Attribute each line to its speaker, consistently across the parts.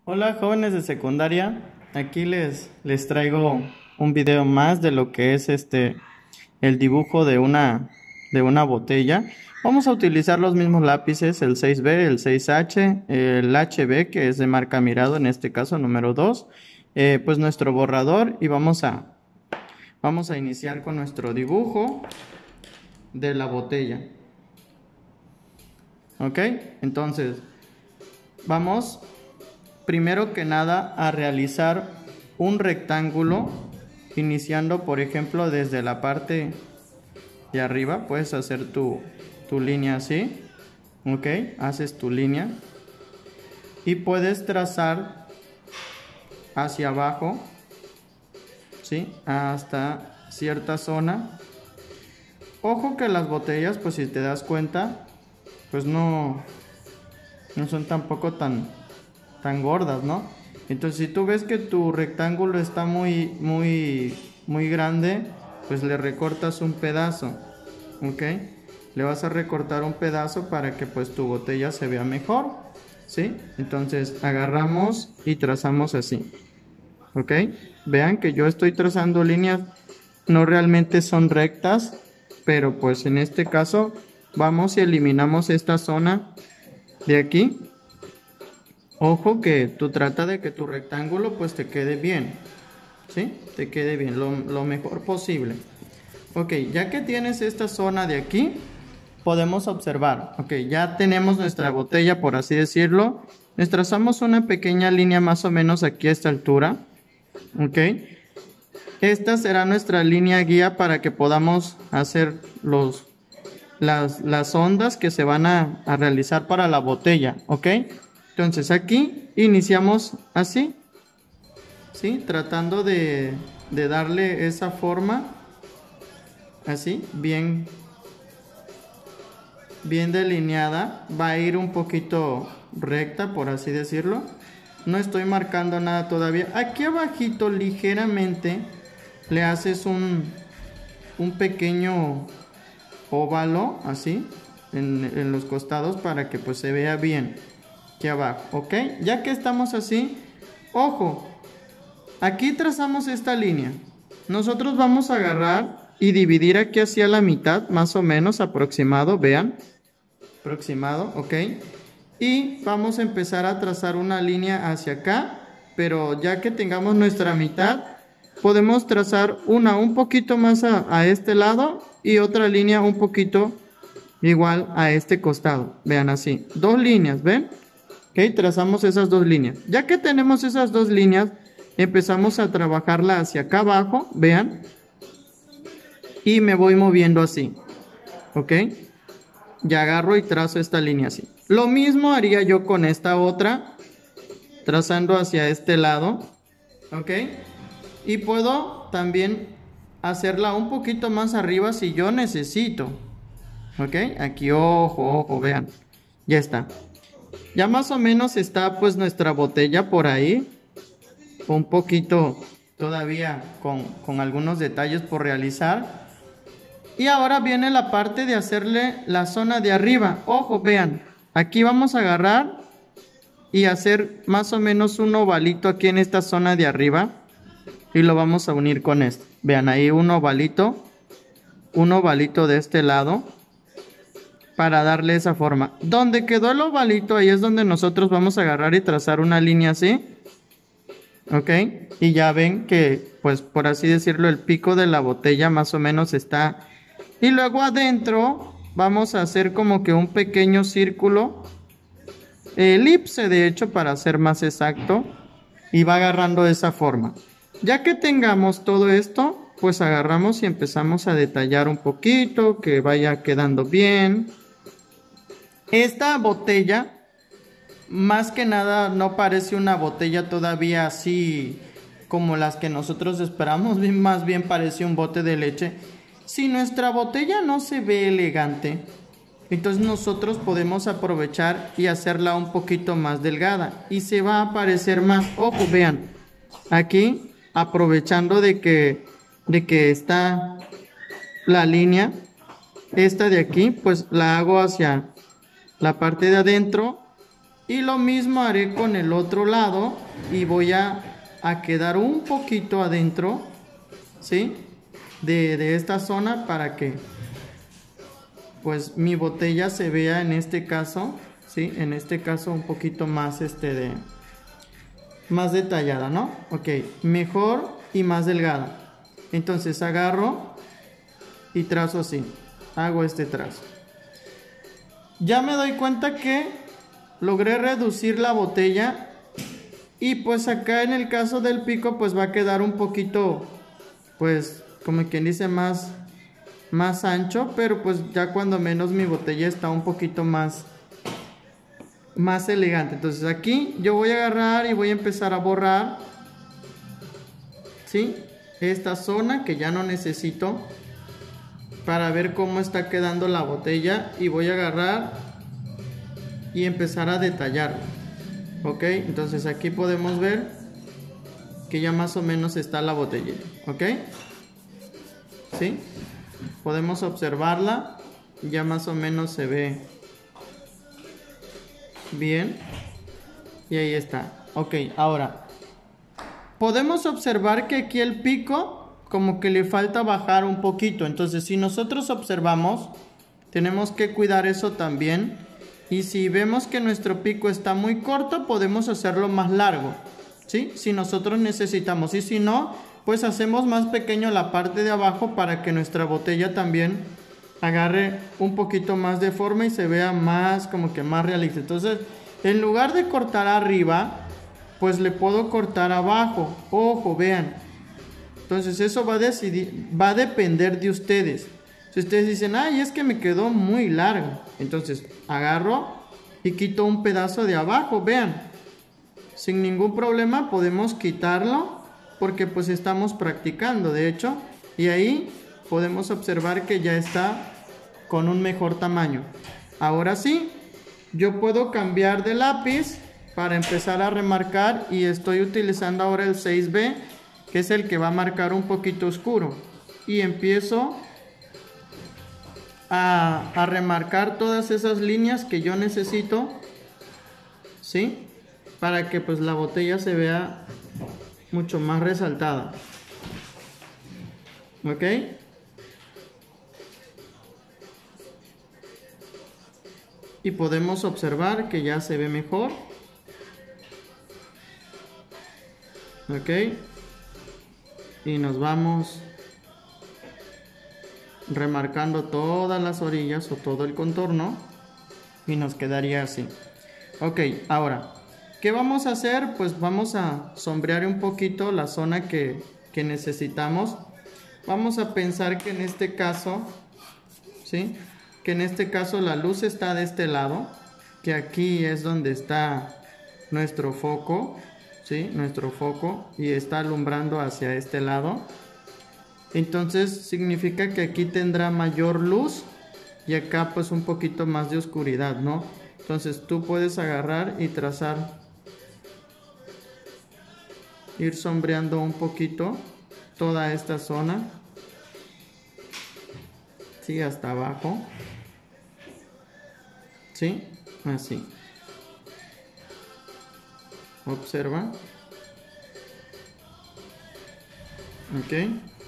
Speaker 1: Hola jóvenes de secundaria, aquí les traigo un video más de lo que es el dibujo de una botella. Vamos a utilizar los mismos lápices, el 6B, el 6H, el HB que es de marca Mirado, en este caso número 2, pues nuestro borrador y vamos a iniciar con nuestro dibujo de la botella. ¿Ok? Entonces, vamos primero que nada a realizar un rectángulo iniciando por ejemplo desde la parte de arriba. Puedes hacer tu línea así, ok, haces tu línea y puedes trazar hacia abajo, ¿sí? Hasta cierta zona. Ojo que las botellas, pues si te das cuenta, pues no son tampoco tan gordas, ¿no? Entonces si tú ves que tu rectángulo está muy grande, pues le recortas un pedazo, ¿ok? Le vas a recortar un pedazo para que pues tu botella se vea mejor, ¿sí? Entonces agarramos y trazamos así, ¿ok? Vean que yo estoy trazando líneas, no realmente son rectas, pero pues en este caso vamos y eliminamos esta zona de aquí. Ojo que tú trata de que tu rectángulo pues te quede bien, ¿sí? Te quede bien, lo mejor posible. Ok, ya que tienes esta zona de aquí, podemos observar, ok, ya tenemos nuestra botella, por así decirlo. Les trazamos una pequeña línea más o menos aquí a esta altura, ok. Esta será nuestra línea guía para que podamos hacer las ondas que se van a realizar para la botella, ok. Entonces aquí iniciamos así, ¿sí? Tratando de darle esa forma, así, bien delineada. Va a ir un poquito recta, por así decirlo. No estoy marcando nada todavía. Aquí abajito ligeramente le haces un pequeño óvalo, así, en los costados para que pues se vea bien aquí abajo, ok. Ya que estamos así, ojo, aquí trazamos esta línea. Nosotros vamos a agarrar y dividir aquí hacia la mitad, más o menos aproximado, vean, aproximado, ok. Y vamos a empezar a trazar una línea hacia acá, pero ya que tengamos nuestra mitad, podemos trazar una un poquito más a este lado y otra línea un poquito igual a este costado. Vean así, dos líneas, ¿ven? Ok, trazamos esas dos líneas. Ya que tenemos esas dos líneas, empezamos a trabajarla hacia acá abajo, vean. Y me voy moviendo así, ok. Ya agarro y trazo esta línea así. Lo mismo haría yo con esta otra, trazando hacia este lado, ok. Y puedo también hacerla un poquito más arriba si yo necesito, ok. Aquí, ojo, ojo, vean, ya está. Ya más o menos está pues nuestra botella por ahí. Un poquito todavía con algunos detalles por realizar. Y ahora viene la parte de hacerle la zona de arriba. Ojo, vean. Aquí vamos a agarrar y hacer más o menos un ovalito aquí en esta zona de arriba. Y lo vamos a unir con esto. Vean ahí un ovalito. Un ovalito de este lado, para darle esa forma. Donde quedó el ovalito, ahí es donde nosotros vamos a agarrar y trazar una línea así, ok. Y ya ven que pues por así decirlo el pico de la botella más o menos está. Y luego adentro vamos a hacer como que un pequeño círculo, elipse de hecho para ser más exacto, y va agarrando esa forma. Ya que tengamos todo esto, pues agarramos y empezamos a detallar un poquito, que vaya quedando bien. Esta botella, más que nada, no parece una botella todavía así como las que nosotros esperamos, más bien parece un bote de leche. Si nuestra botella no se ve elegante, entonces nosotros podemos aprovechar y hacerla un poquito más delgada y se va a parecer más. Ojo, vean, aquí aprovechando de que está la línea, esta de aquí, pues la hago hacia la parte de adentro Y lo mismo haré con el otro lado y voy a quedar un poquito adentro, ¿sí? De esta zona para que pues mi botella se vea en este caso, ¿sí? En este caso un poquito más más detallada, ¿no? Ok, mejor y más delgada. Entonces agarro y trazo así, hago este trazo. Ya me doy cuenta que logré reducir la botella y pues acá en el caso del pico pues va a quedar un poquito, pues como quien dice más ancho, pero pues ya cuando menos mi botella está un poquito más elegante. Entonces aquí yo voy a agarrar y voy a empezar a borrar, ¿sí? Esta zona que ya no necesito para ver cómo está quedando la botella y voy a agarrar y empezar a detallarlo. Ok, entonces aquí podemos ver que ya más o menos está la botella. Ok, ¿sí? Podemos observarla, ya más o menos se ve bien y ahí está. Ok, ahora podemos observar que aquí el pico como que le falta bajar un poquito. Entonces si nosotros observamos, tenemos que cuidar eso también. Y si vemos que nuestro pico está muy corto, podemos hacerlo más largo, ¿sí? Si nosotros necesitamos. Y si no, pues hacemos más pequeño la parte de abajo para que nuestra botella también agarre un poquito más de forma y se vea más como que más realista. Entonces, en lugar de cortar arriba, pues le puedo cortar abajo. Ojo, vean. Entonces eso va a depender de ustedes. Si ustedes dicen, ay, es que me quedó muy largo, entonces agarro y quito un pedazo de abajo, vean. Sin ningún problema podemos quitarlo porque pues estamos practicando, de hecho. Y ahí podemos observar que ya está con un mejor tamaño. Ahora sí, yo puedo cambiar de lápiz para empezar a remarcar y estoy utilizando ahora el 6B, que es el que va a marcar un poquito oscuro. Y empiezo a remarcar todas esas líneas que yo necesito, ¿sí? Para que pues la botella se vea mucho más resaltada. ¿Ok? Y podemos observar que ya se ve mejor. ¿Ok? Y nos vamos remarcando todas las orillas o todo el contorno y nos quedaría así. Ok, ahora, ¿qué vamos a hacer? Pues vamos a sombrear un poquito la zona que necesitamos. Vamos a pensar que en este caso, ¿sí? Que en este caso la luz está de este lado, que aquí es donde está nuestro foco, ¿sí? Nuestro foco y está alumbrando hacia este lado. Entonces significa que aquí tendrá mayor luz y acá pues un poquito más de oscuridad, ¿no? Entonces tú puedes agarrar y trazar, ir sombreando un poquito toda esta zona, sí, hasta abajo, sí, así. Observa. Ok.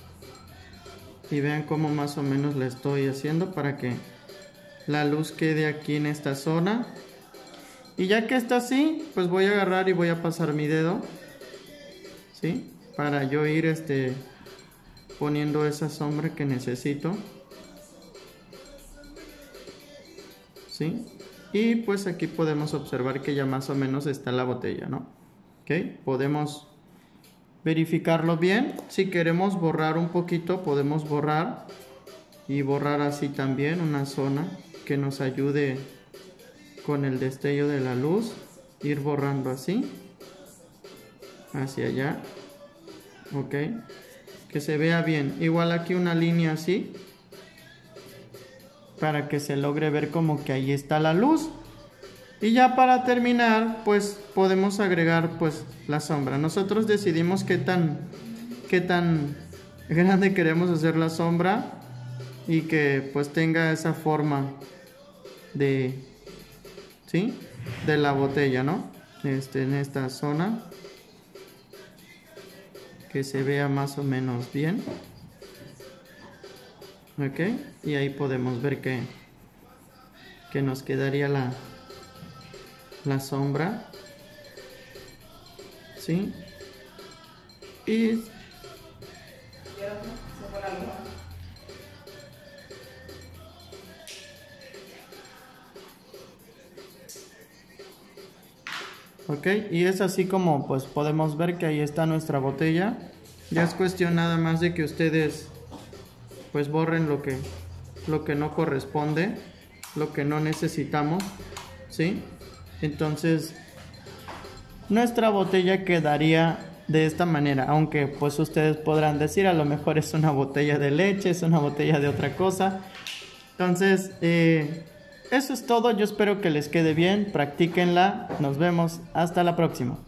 Speaker 1: Y vean cómo más o menos la estoy haciendo para que la luz quede aquí en esta zona. Y ya que está así, pues voy a agarrar y voy a pasar mi dedo, ¿sí? Para yo ir poniendo esa sombra que necesito, ¿sí? Y pues aquí podemos observar que ya más o menos está la botella, ¿no? ¿Ok? Podemos verificarlo bien. Si queremos borrar un poquito, podemos borrar y borrar así también una zona que nos ayude con el destello de la luz, ir borrando así hacia allá. Ok, que se vea bien. Igual aquí una línea así para que se logre ver como que ahí está la luz. Y ya para terminar, pues podemos agregar pues la sombra. Nosotros decidimos qué tan grande queremos hacer la sombra y que pues tenga esa forma de, ¿sí? de la botella, ¿no? En esta zona, que se vea más o menos bien. Ok, y ahí podemos ver que nos quedaría la sombra, ¿sí? Y ok, y es así como pues podemos ver que ahí está nuestra botella. Ya es cuestión nada más de que ustedes pues borren lo que no corresponde, lo que no necesitamos, ¿sí? Entonces nuestra botella quedaría de esta manera, aunque pues ustedes podrán decir a lo mejor es una botella de leche, es una botella de otra cosa. Entonces eso es todo, yo espero que les quede bien, practíquenla, nos vemos, hasta la próxima.